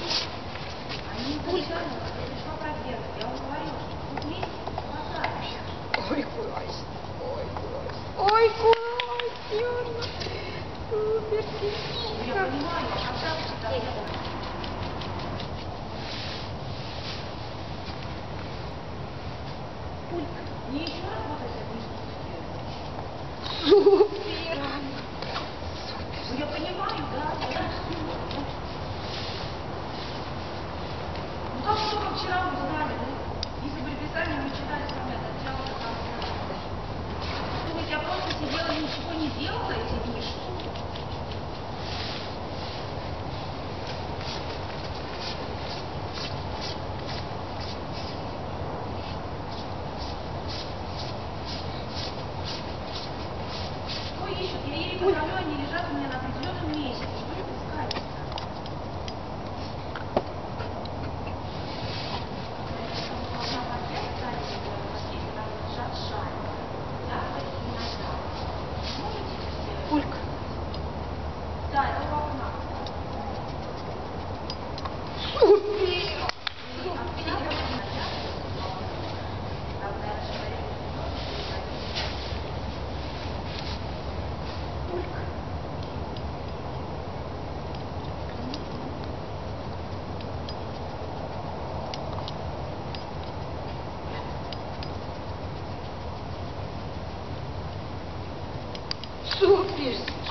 Они изначально, я пришла проверить, я вам говорила, что тут есть фотография. Ой, класс. Ой, класс. Ой, класс, Юрна. Супер, Я понимаю, а когда вы это? Пулька. Не еще работать, Супер. ну, я понимаю, да. Ну как что мы вчера узнали, да? Если бы писали, мы читали с вами это дело, там. Думаете, я просто сидела и ничего не делала эти дни, что ли? Что ищут? Я еле позвоню, они лежат у меня на определенном месте. Что их искать? Пулька. Да, это у окна. Супер. Пулька. Супер.